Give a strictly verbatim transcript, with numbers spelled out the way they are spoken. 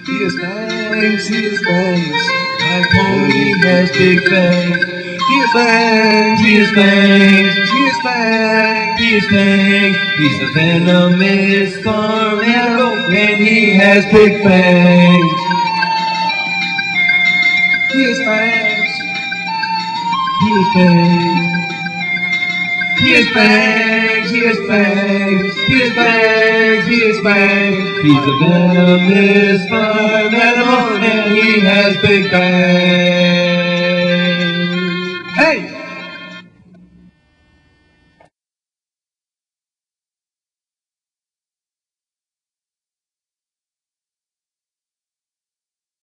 He has fangs, he has fangs. My pony has big fangs. He has fangs, he has fangs. He has fangs, he has fangs. He's a venomous tornado and he has big fangs. He has fangs. He has fangs. He has fangs, he has fangs, he has fangs, he has fangs. He's a venomous farm animal and he has big fangs.